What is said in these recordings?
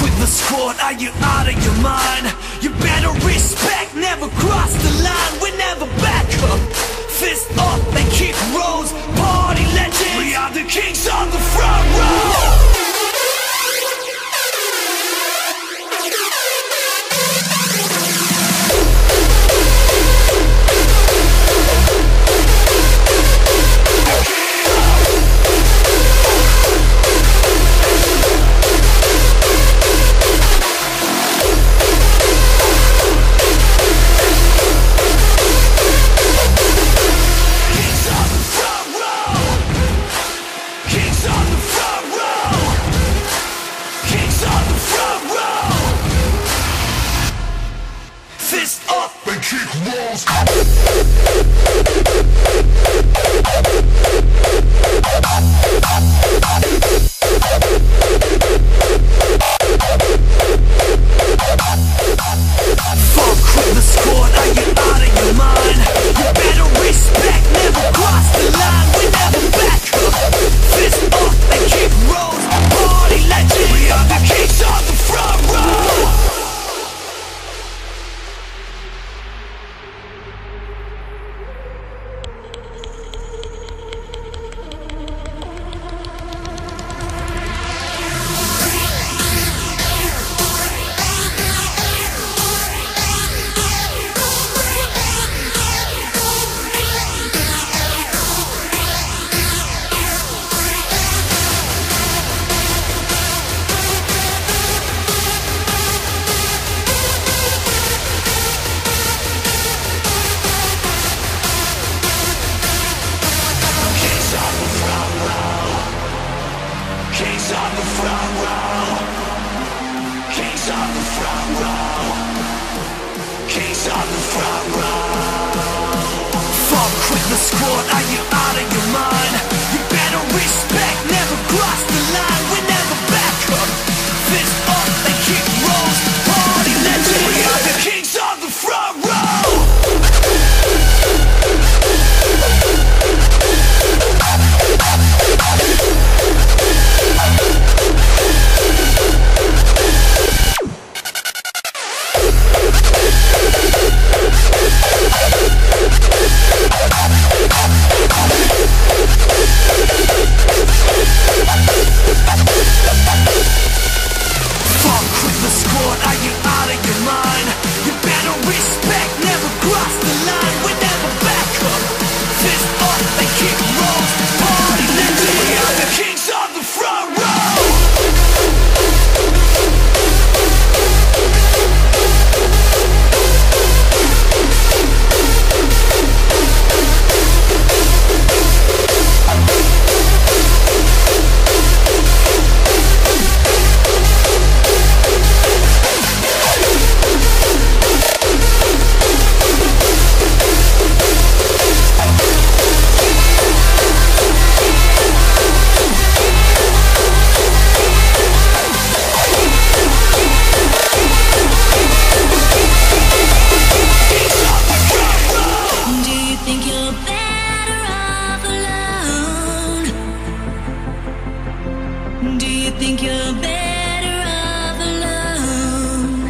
with the squad, are you out of your mind? You better respect, never cross the line. We never back up, fist up and kick rolls. Party legends, we are the kings on the front row. Fist up and kick walls. Fuck with the squad, are you out of your mind? You better respect, never cross the line. We never back up, fist up and kick rolls. Party legends, we are the kings on the front row. Kings on the front row. Kings on the front row. Kings on the front row. Fuck with the squad, are you out of your mind? You better respect, never cross the line. We never back up, fist up and kick rolls. Party legends, we are the kings on the front row. Think you're better off alone?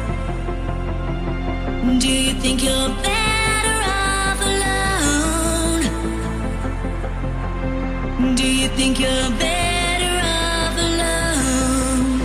Do you think you're better off alone? Do you think you're better off alone?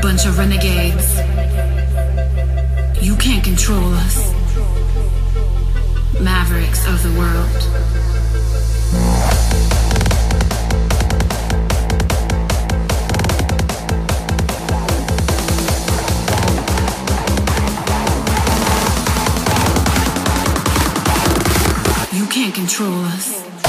bunch of renegades. You can't control us. Mavericks of the world. You can't control us.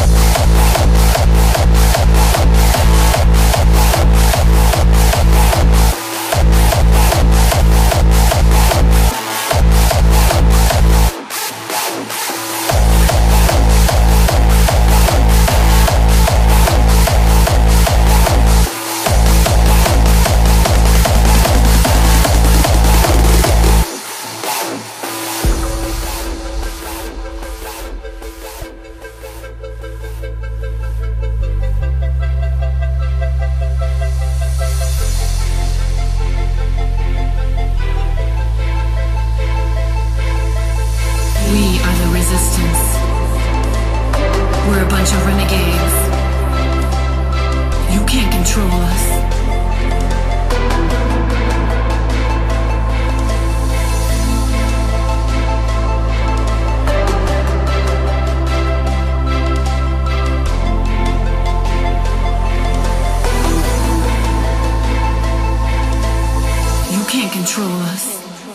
We're a bunch of renegades. You can't control us. You can't control us.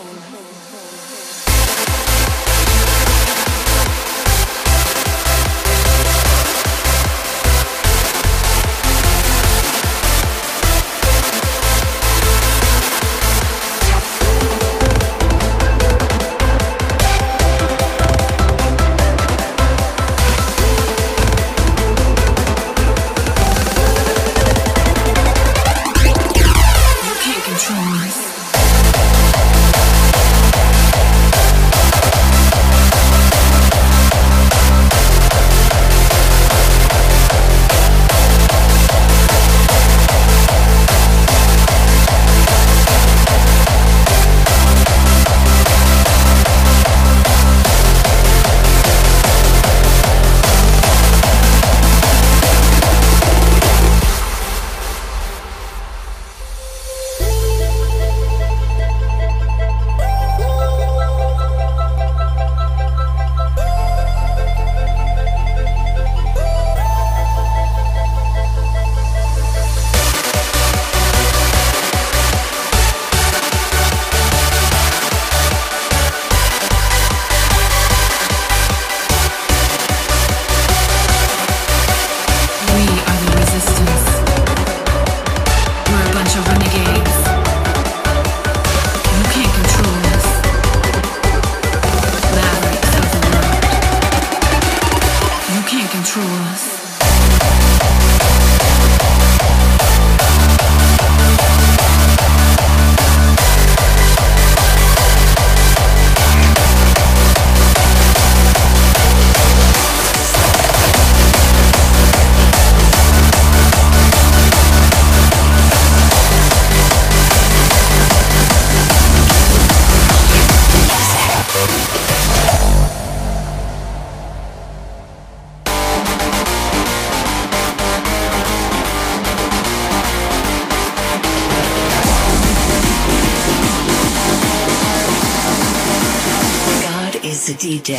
The DJ.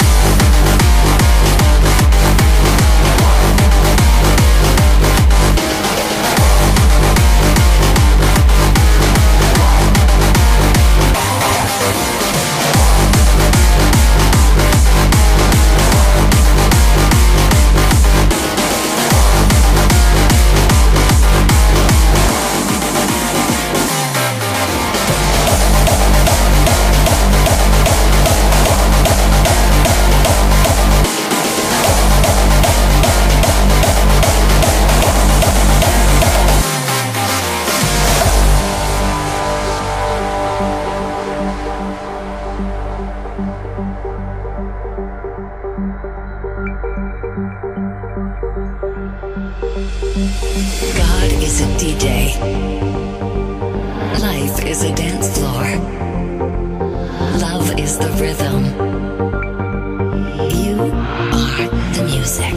God is a DJ. Life is a dance floor. Love is the rhythm. You are the music.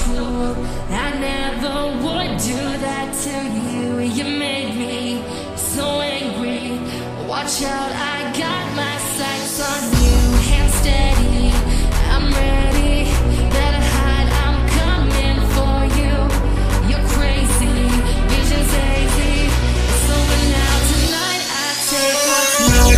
cruel. I never would do that to you. You made me so angry. Watch out, I got my sights on you. Hands steady, I'm ready. Better hide, I'm coming for you. You're crazy, vision's hazy. It's over now, tonight I take what's mine.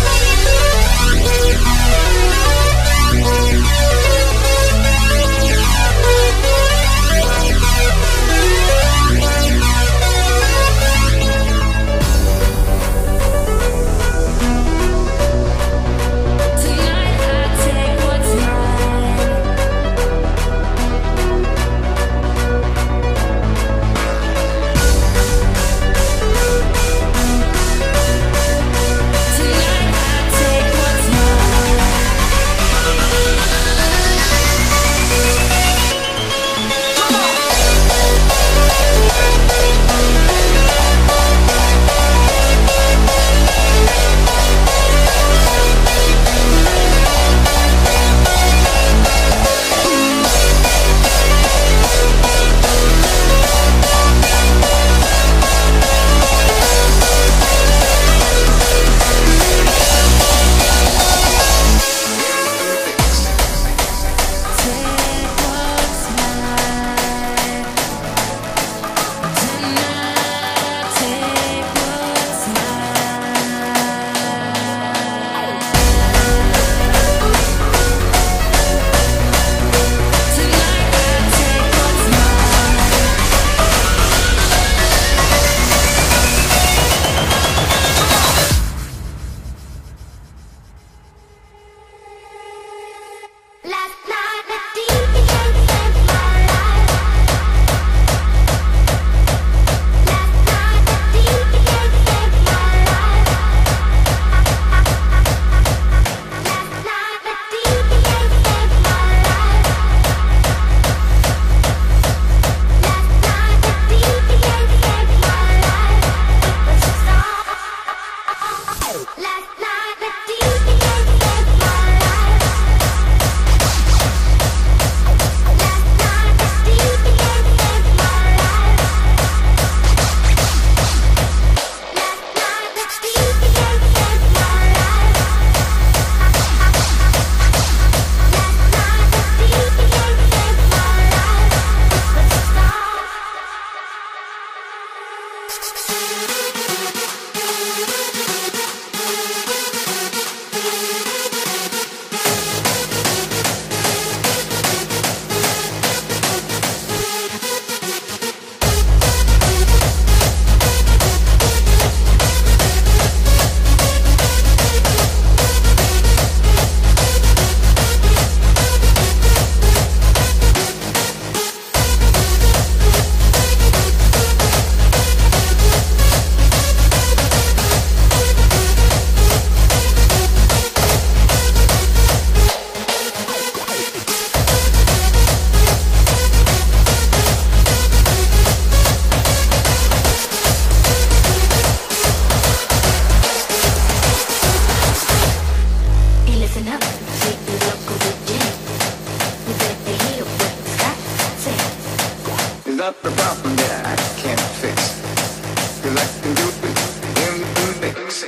Not the problem that I can't fix. 'Cause I can do it in the mix.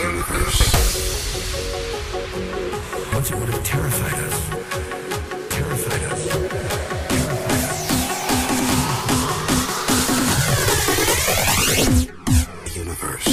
universe. Once it would have terrified us. Terrified us. Universe.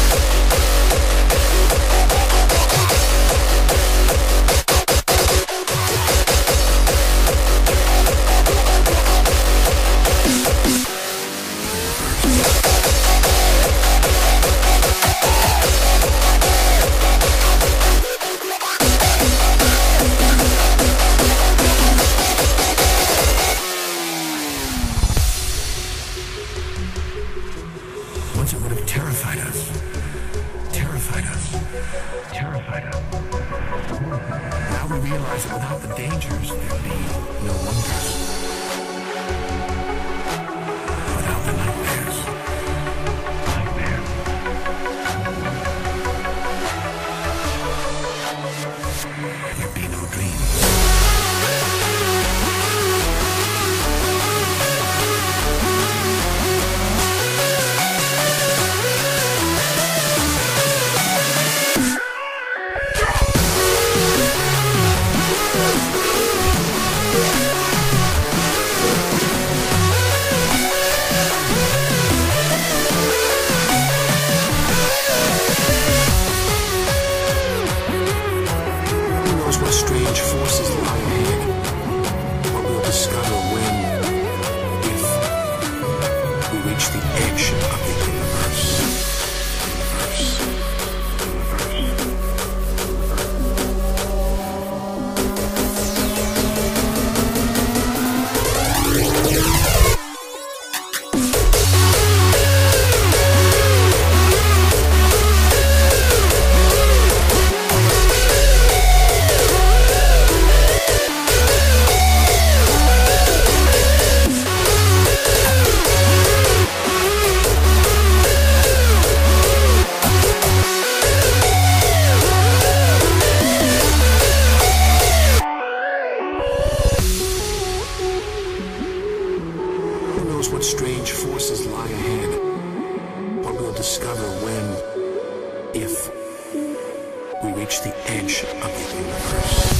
Once it would have terrified us. Terrified us. Terrified us. Now we realize that without the dangers, there'd be no wonders. Without the nightmares. Nightmares. There'd be no dreams. What strange forces lie ahead? What we'll discover when, if we reach the edge of the universe. What strange forces lie ahead? What we'll discover when, if we reach the edge of the universe.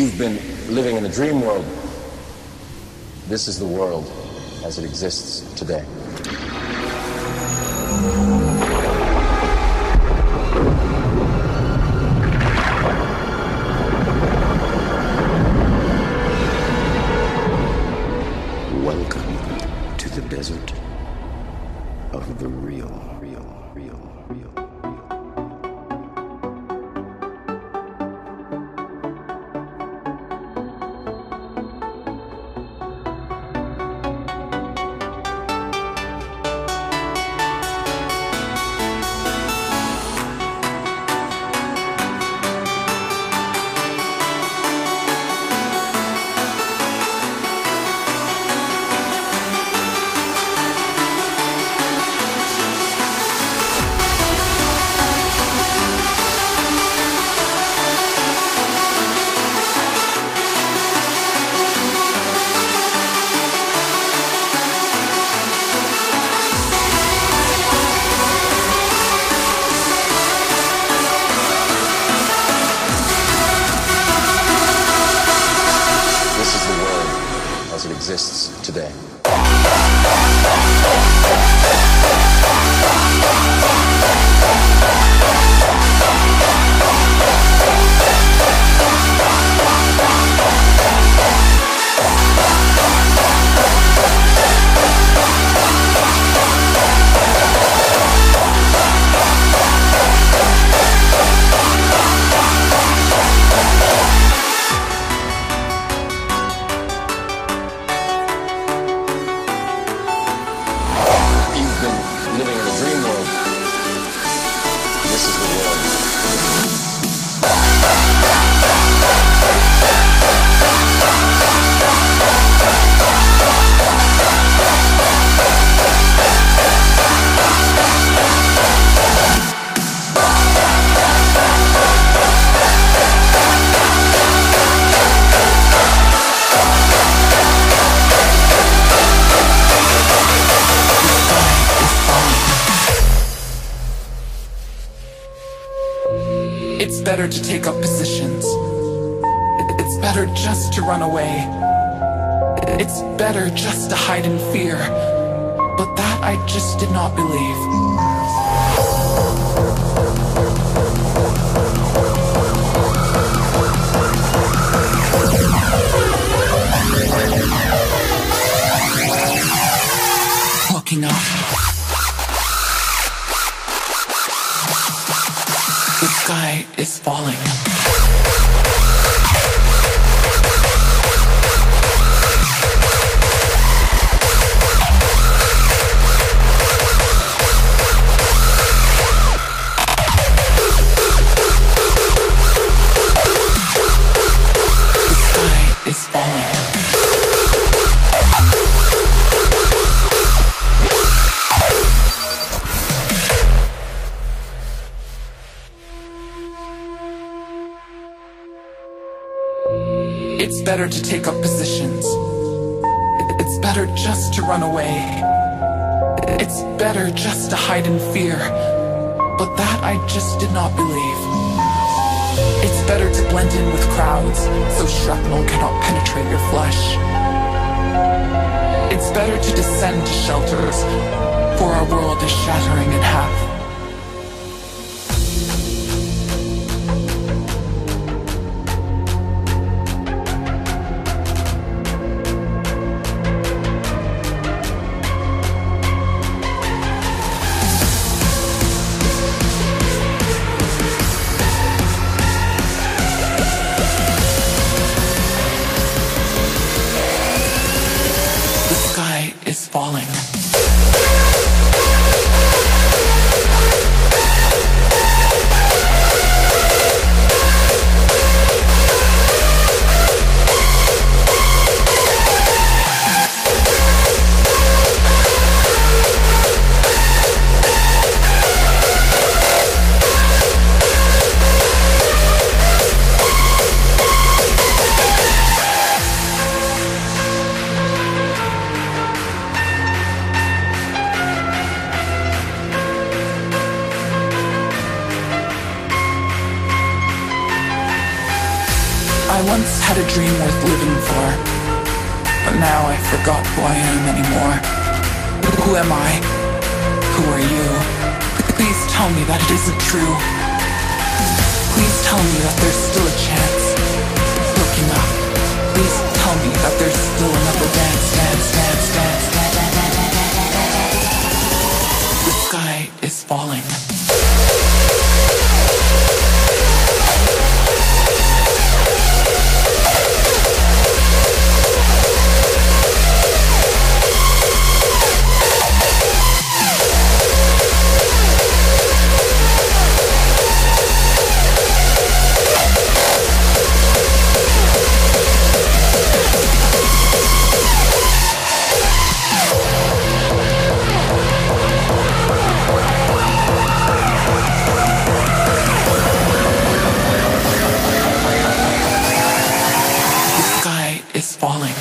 You've been living in a dream world. This is the world as it exists today. Welcome to the desert of the real. Exists today. It's better to take up positions. It's better just to run away. It's better just to hide in fear. But that I just did not believe. Looking up. The sky is falling. The sky is falling. It's better to take up positions. It's better just to run away. It's better just to hide in fear. But that I just did not believe. It's better to blend in with crowds, so shrapnel cannot penetrate your flesh. It's better to descend to shelters, for our world is shattering in half. Is falling. had a dream worth living for, but now I forgot who I am anymore. Who am I? Who are you? Please tell me that it isn't true. Please tell me that there's still a chance. Looking up, please tell me that there's still another dance. The sky is falling. Falling.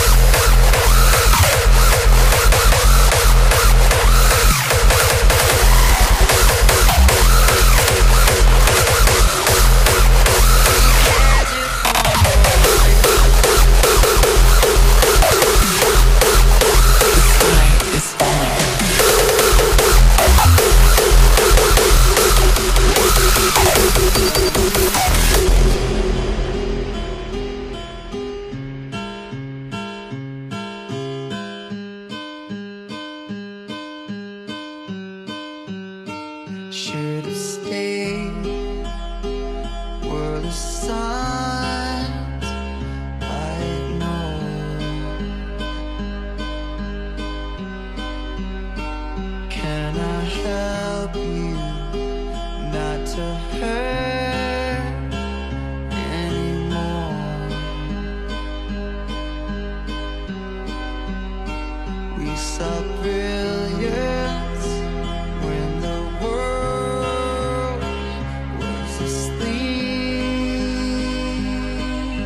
Should have stayed were the signs I ignored. Can I help you not to hurt anymore? We saw brilliance when the world was asleep.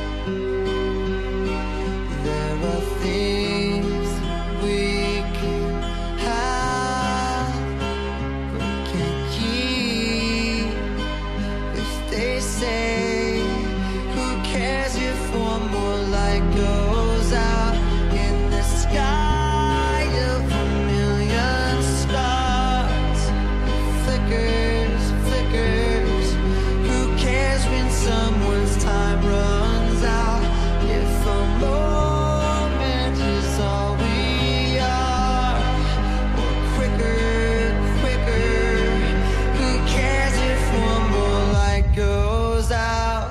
There are things we can have but can't keep. If they say, who cares if one more light goes out in the sky of a million stars? Flickers, flickers. Who cares when someone's time runs out? If a moment is all we are, or quicker, quicker. Who cares if one more light goes out?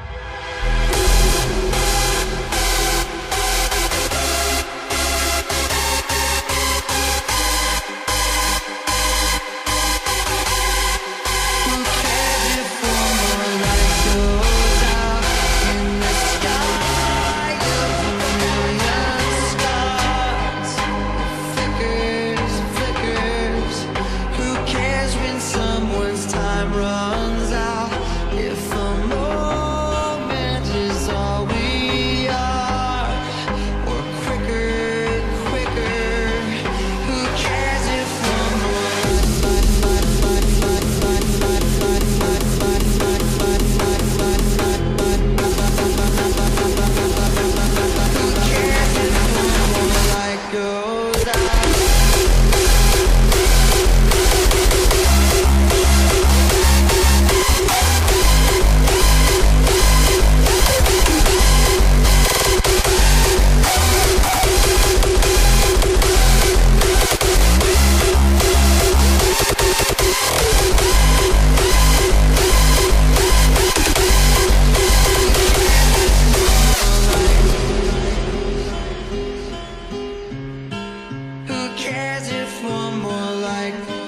Who cares if one more light goes out in the sky of a million stars? Flickers, flickers. Who cares when someone's time runs out? If a moment is all we are, or quicker, quicker. Who cares if one more light goes out? Who cares if one more light